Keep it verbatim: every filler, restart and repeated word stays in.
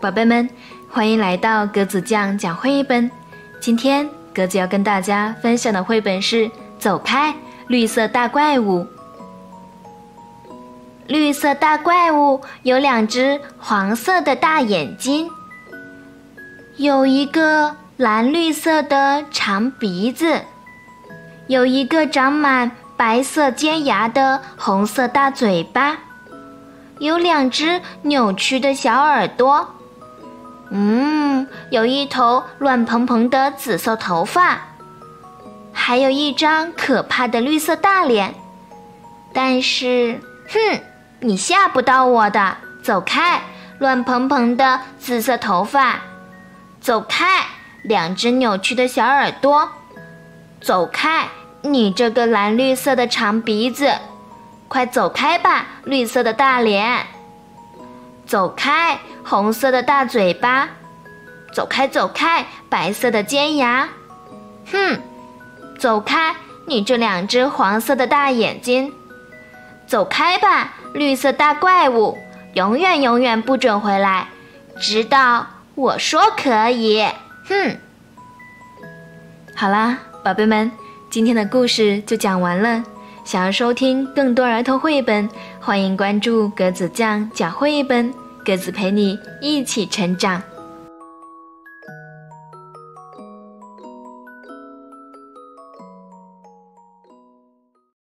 宝贝们，欢迎来到格子酱讲绘本。今天格子要跟大家分享的绘本是《走开，绿色大怪物》。绿色大怪物有两只黄色的大眼睛，有一个蓝绿色的长鼻子，有一个长满白色尖牙的红色大嘴巴，有两只扭曲的小耳朵，嗯，有一头乱蓬蓬的紫色头发，还有一张可怕的绿色大脸。但是，哼，你吓不到我的，走开，乱蓬蓬的紫色头发，走开，两只扭曲的小耳朵，走开，你这个蓝绿色的长鼻子，快走开吧，绿色的大脸，走开，红色的大嘴巴，走开走开，白色的尖牙，哼，走开，你这两只黄色的大眼睛，走开吧，绿色大怪物，永远永远不准回来，直到我说可以，哼。好啦，宝贝们，今天的故事就讲完了。想要收听更多儿童绘本，欢迎关注格子酱讲绘本，格子陪你一起成长。